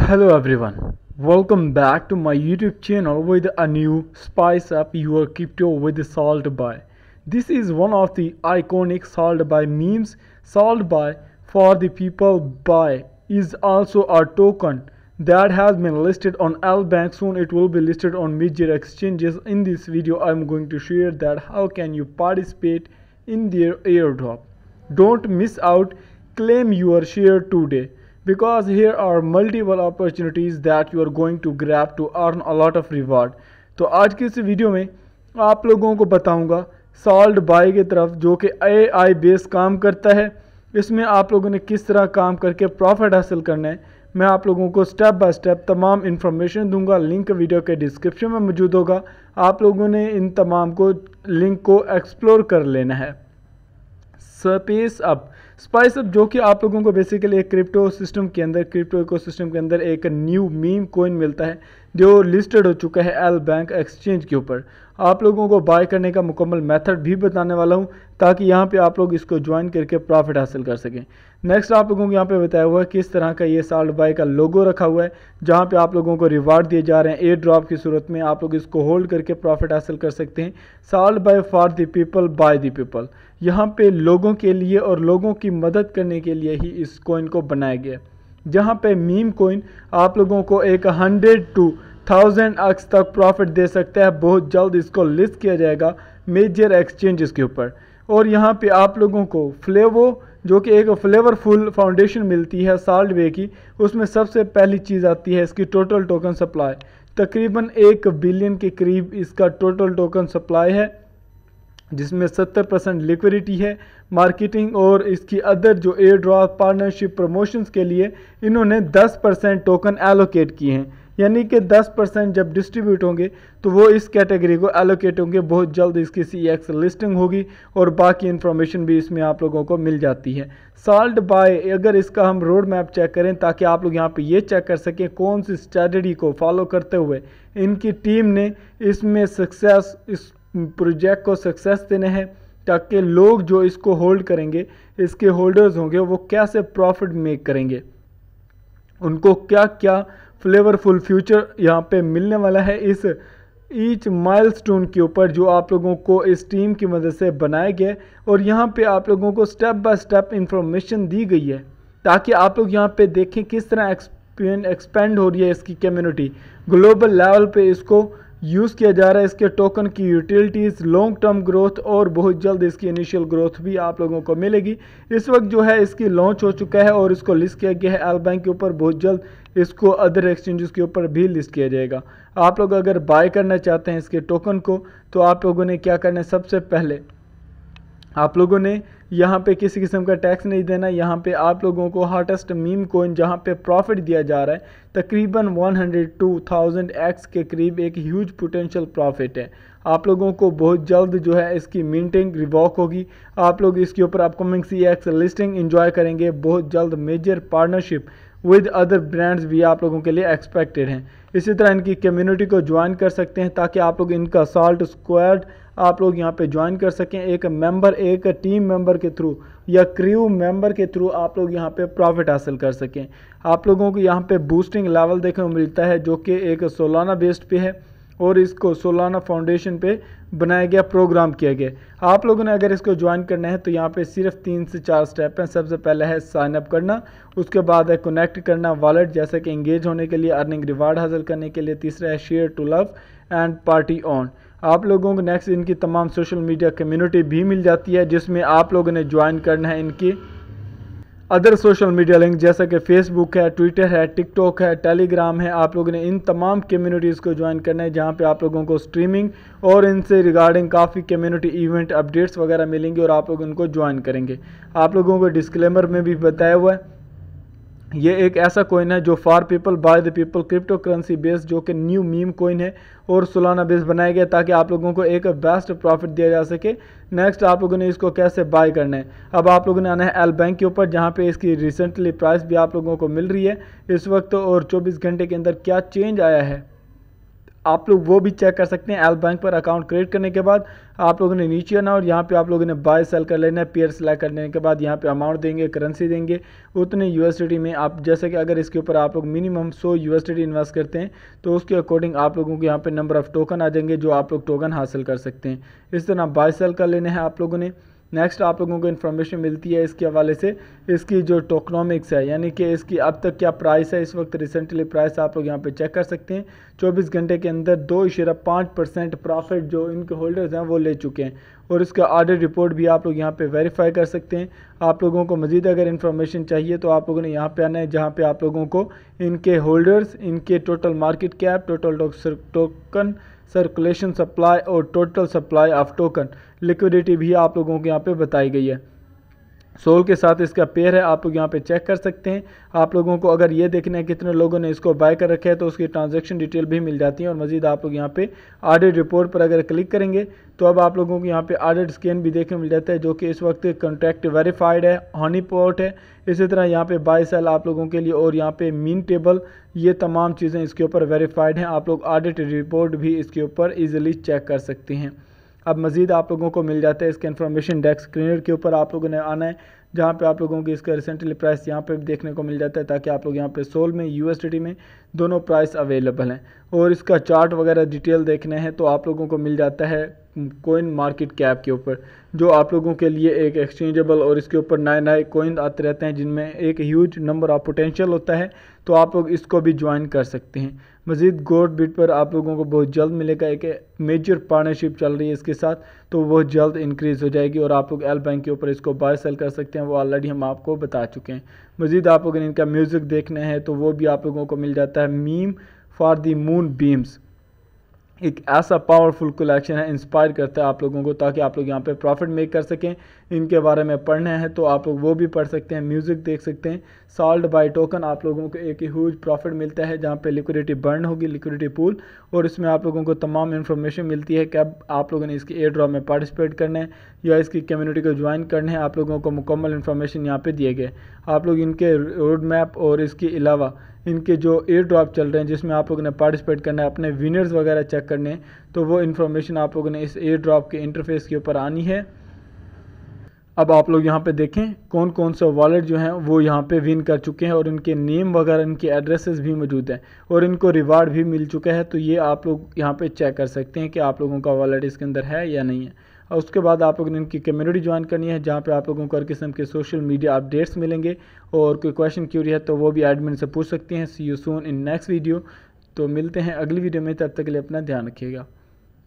Hello everyone, welcome back to my YouTube channel with a new Spice Up Your Crypto with Salt Buy. This is one of the iconic Salt Buy memes. Salt Buy for the people buy is also a token that has been listed on LBank. Soon it will be listed on major exchanges. In this video I am going to share that how can you participate in their airdrop. Don't miss out, claim your share today, because here are multiple opportunities that you are going to grab to earn a lot of reward. तो आज की इस video में आप लोगों को बताऊंगा salt bye की तरफ, जो कि AI बेस काम करता है। इसमें आप लोगों ने किस तरह काम करके प्रॉफिट हासिल करना है, मैं आप लोगों को स्टेप बाय स्टेप तमाम इन्फॉर्मेशन दूंगा। लिंक वीडियो के डिस्क्रिप्शन में मौजूद होगा, आप लोगों ने इन तमाम को लिंक को एक्सप्लोर कर लेना है। स्पाइस अप जो कि आप लोगों को बेसिकली एक क्रिप्टो इकोसिस्टम के अंदर एक न्यू मीम कॉइन मिलता है जो लिस्टेड हो चुका है LBank एक्सचेंज के ऊपर। आप लोगों को बाय करने का मुकम्मल मेथड भी बताने वाला हूं ताकि यहां पे आप लोग इसको ज्वाइन करके प्रॉफिट हासिल कर सकें। नेक्स्ट आप लोगों को यहां पे बताया हुआ है किस तरह का ये सॉल्ट बाय का लोगो रखा हुआ है, जहां पे आप लोगों को रिवार्ड दिए जा रहे हैं। एयर ड्रॉप की सूरत में आप लोग इसको होल्ड करके प्रॉफिट हासिल कर सकते हैं। Salt by for the people by the people, यहाँ पे लोगों के लिए और लोगों की मदद करने के लिए ही इस कॉइन को बनाया गया, जहाँ पे मीम कॉइन आप लोगों को एक 100 to 1000x तक प्रॉफिट दे सकता है। बहुत जल्द इसको लिस्ट किया जाएगा मेजर एक्सचेंजेस के ऊपर। और यहाँ पे आप लोगों को फ्लेवो जो कि एक फ्लेवरफुल फाउंडेशन मिलती है सॉल्ट वे की, उसमें सबसे पहली चीज़ आती है इसकी टोटल टोकन सप्लाई। तकरीबन 1 बिलियन के करीब इसका टोटल टोकन सप्लाई है, जिसमें 70% लिक्विडिटी है। मार्केटिंग और इसकी अदर जो एयर ड्रॉप पार्टनरशिप प्रमोशंस के लिए इन्होंने 10% टोकन एलोकेट किए हैं, यानी कि 10% जब डिस्ट्रीब्यूट होंगे तो वो इस कैटेगरी को एलोकेट होंगे। बहुत जल्द इसकी CX लिस्टिंग होगी और बाकी इन्फॉर्मेशन भी इसमें आप लोगों को मिल जाती है। सॉल्ट बाय अगर इसका हम रोड मैप चेक करें ताकि आप लोग यहाँ पे ये चेक कर सकें कौन सी स्ट्रेटजी को फॉलो करते हुए इनकी टीम ने इसमें इस प्रोजेक्ट को सक्सेस देना है, ताकि लोग जो इसको होल्ड करेंगे, इसके होल्डर्स होंगे, वो कैसे प्रॉफिट मेक करेंगे, उनको क्या क्या फ्लेवरफुल फ्यूचर यहाँ पे मिलने वाला है इस ईच माइलस्टोन के ऊपर जो आप लोगों को इस टीम की मदद से बनाया गया। और यहाँ पे आप लोगों को स्टेप बाय स्टेप इंफॉर्मेशन दी गई है ताकि आप लोग यहाँ पे देखें किस तरह एक्सपेंड हो रही है इसकी कम्युनिटी। ग्लोबल लेवल पे इसको यूज़ किया जा रहा है। इसके टोकन की यूटिलिटीज़, लॉन्ग टर्म ग्रोथ और बहुत जल्द इसकी इनिशियल ग्रोथ भी आप लोगों को मिलेगी। इस वक्त जो है इसकी लॉन्च हो चुका है और इसको लिस्ट किया गया है LBank के ऊपर। बहुत जल्द इसको अदर एक्सचेंजेस के ऊपर भी लिस्ट किया जाएगा। आप लोग अगर बाय करना चाहते हैं इसके टोकन को तो आप लोगों ने क्या करना है, सबसे पहले आप लोगों ने यहाँ पे किसी किस्म का टैक्स नहीं देना। यहाँ पे आप लोगों को हॉटेस्ट मीम कॉइन जहाँ पे प्रॉफिट दिया जा रहा है तकरीबन 102,000x के करीब, एक ह्यूज पोटेंशियल प्रॉफिट है। आप लोगों को बहुत जल्द जो है इसकी मिंटिंग रिवॉक होगी। आप लोग इसके ऊपर अपकमिंग CX लिस्टिंग एंजॉय करेंगे। बहुत जल्द major partnership with other brands भी आप लोगों के लिए एक्सपेक्टेड हैं। इसी तरह इनकी कम्युनिटी को ज्वाइन कर सकते हैं ताकि आप लोग इनका सॉल्ट स्क्वाड आप लोग यहाँ पे ज्वाइन कर सकें। एक टीम मेंबर के थ्रू या क्रू मेंबर के थ्रू आप लोग यहाँ पे प्रॉफिट हासिल कर सकें। आप लोगों को यहाँ पे बूस्टिंग लेवल देखने को मिलता है जो कि एक सोलाना बेस्ड पे है और इसको सोलाना फाउंडेशन पे बनाया गया, प्रोग्राम किया गया। आप लोगों ने अगर इसको ज्वाइन करना है तो यहाँ पे सिर्फ 3 से 4 स्टेप हैं। सबसे पहले है साइन अप करना, उसके बाद है कनेक्ट करना वॉलेट जैसे कि इंगेज होने के लिए, अर्निंग रिवार्ड हासिल करने के लिए, तीसरा है share to love and party on. आप लोगों को नेक्स्ट इनकी तमाम सोशल मीडिया कम्युनिटी भी मिल जाती है जिसमें आप लोगों ने ज्वाइन करना है इनकी अदर सोशल मीडिया लिंक जैसा कि फेसबुक है, ट्विटर है, टिकटॉक है, टेलीग्राम है। आप लोगों ने इन तमाम कम्युनिटीज़ को ज्वाइन करना है जहां पे आप लोगों को स्ट्रीमिंग और इनसे रिगार्डिंग काफ़ी कम्युनिटी इवेंट अपडेट्स वगैरह मिलेंगे और आप लोग इनको ज्वाइन करेंगे। आप लोगों को डिस्क्लेमर में भी बताया हुआ है ये एक ऐसा कॉइन है जो for people by the people crypto currency base, जो कि न्यू मीम कॉइन है और सोलाना बेस बनाया गया ताकि आप लोगों को एक बेस्ट प्रॉफिट दिया जा सके। नेक्स्ट आप लोगों ने इसको कैसे बाय करना है, अब आप लोगों ने आना है LBank के ऊपर जहां पे इसकी रिसेंटली प्राइस भी आप लोगों को मिल रही है इस वक्त और 24 घंटे के अंदर क्या चेंज आया है आप लोग वो भी चेक कर सकते हैं। एल बैंक पर अकाउंट क्रिएट करने के बाद आप लोगों ने नीचे आना और यहाँ पे आप लोगों ने बाय सेल कर लेना है। पेयर सेलेक्ट करने के बाद यहाँ पे अमाउंट देंगे, करेंसी देंगे, उतने यूएसडी में आप, जैसे कि अगर इसके ऊपर आप लोग मिनिमम 100 यूएसडी इन्वेस्ट करते हैं तो उसके अकॉर्डिंग आप लोगों को यहाँ पे नंबर ऑफ टोकन आ जाएंगे जो आप लोग टोकन हासिल कर सकते हैं। इस तरह बाय सेल कर लेने हैं आप लोगों ने। नेक्स्ट आप लोगों को इन्फॉर्मेशन मिलती है इसके हवाले से, इसकी जो टोकनॉमिक्स है, यानी कि इसकी अब तक क्या प्राइस है, इस वक्त रिसेंटली प्राइस आप लोग यहाँ पे चेक कर सकते हैं। 24 घंटे के अंदर 2.5% प्रॉफिट जो इनके होल्डर्स हैं वो ले चुके हैं और इसका ऑडिट रिपोर्ट भी आप लोग यहाँ पे वेरीफाई कर सकते हैं। आप लोगों को मज़ीद अगर इन्फॉर्मेशन चाहिए तो आप लोगों ने यहाँ पे आना है, जहाँ पे आप लोगों को इनके होल्डर्स, इनके total market cap, total token circulation supply और total supply of token liquidity भी आप लोगों को यहाँ पे बताई गई है। सोल के साथ इसका पेयर है, आप लोग यहाँ पे चेक कर सकते हैं। आप लोगों को अगर ये देखना है कितने लोगों ने इसको बाय कर रखा है तो उसकी ट्रांजैक्शन डिटेल भी मिल जाती है। और मजीद आप लोग यहाँ पे ऑडिट रिपोर्ट पर अगर क्लिक करेंगे तो अब आप लोगों को यहाँ पे ऑडिट स्कैन भी देखने मिल जाता है जो कि इस वक्त कॉन्ट्रैक्ट वेरीफाइड है, हनी पॉट है। इसी तरह यहाँ पे बाय सेल आप लोगों के लिए और यहाँ पे मीन टेबल, ये तमाम चीज़ें इसके ऊपर वेरीफाइड हैं। आप लोग ऑडिट रिपोर्ट भी इसके ऊपर ईजिली चेक कर सकते हैं। अब मज़ीद आप लोगों को मिल जाता है इसका इन्फॉर्मेशन डेस्क स्क्रीनर के ऊपर आप लोगों ने आना है, जहाँ पे आप लोगों की इसका रिसेंटली प्राइस यहाँ पे भी देखने को मिल जाता है, ताकि आप लोग यहाँ पे सोल में यूएसडी में दोनों प्राइस अवेलेबल हैं। और इसका चार्ट वगैरह डिटेल देखने हैं तो आप लोगों को मिल जाता है कोइन मार्केट कैप के ऊपर, जो आप लोगों के लिए एक एक्सचेंजेबल, और इसके ऊपर नए नए कोइन आते रहते हैं जिनमें एक ह्यूज नंबर ऑफ पोटेंशियल होता है, तो आप लोग इसको भी ज्वाइन कर सकते हैं। मज़ीद गोल्ड बिट पर आप लोगों को बहुत जल्द मिलेगा, एक मेजर पार्टनरशिप चल रही है इसके साथ, तो बहुत जल्द इंक्रीज़ हो जाएगी और आप लोग एल बैंक के ऊपर इसको बाय सेल कर सकते हैं, वो ऑलरेडी हम आपको बता चुके हैं। मज़ीद आप लोगों ने इनका म्यूज़िक देखना है तो वो भी आप लोगों को मिल जाता है। Meme for the moon beams एक ऐसा पावरफुल कलेक्शन है, इंस्पायर करता है आप लोगों को, ताकि आप लोग यहाँ पे प्रॉफिट मेक कर सकें। इनके बारे में पढ़ना है तो आप लोग वो भी पढ़ सकते हैं, म्यूज़िक देख सकते हैं। सॉल्ट बाय टोकन आप लोगों को एक ह्यूज प्रॉफिट मिलता है जहाँ पे लिक्विडिटी बर्न होगी, लिक्विडिटी पूल, और इसमें आप लोगों को तमाम इन्फॉर्मेशन मिलती है कि अब आप लोगों ने इसकी एयर ड्रॉप में पार्टिसिपेट करना है या इसकी कम्युनिटी को ज्वाइन करना है। आप लोगों को मुकम्मल इन्फॉर्मेशन यहाँ पे दिए गए। आप लोग इनके रोड मैप और इसके अलावा इनके जो एयर ड्रॉप चल रहे हैं जिसमें आप लोगों ने पार्टिसिपेट करना है, अपने विनर्स वगैरह चेक करने हैं, तो वो इन्फॉर्मेशन आप लोगों ने इस एयर ड्रॉप के इंटरफेस के ऊपर आनी है। अब आप लोग यहाँ पे देखें कौन कौन सा वॉलेट जो हैं वो यहाँ पे विन कर चुके हैं और इनके नेम वगैरह, इनके एड्रेसेस भी मौजूद हैं और इनको रिवार्ड भी मिल चुका है। तो ये आप लोग यहाँ पे चेक कर सकते हैं कि आप लोगों का वॉलेट इसके अंदर है या नहीं है। और उसके बाद आप लोगों ने इनकी कम्युनिटी ज्वाइन करनी है, जहाँ पे आप लोगों को हर किस्म के सोशल मीडिया अपडेट्स मिलेंगे और कोई क्वेश्चन क्यूरी है तो वो भी एडमिन से पूछ सकते हैं। See you soon in next video. तो मिलते हैं अगली वीडियो में, तब तक के लिए अपना ध्यान रखिएगा।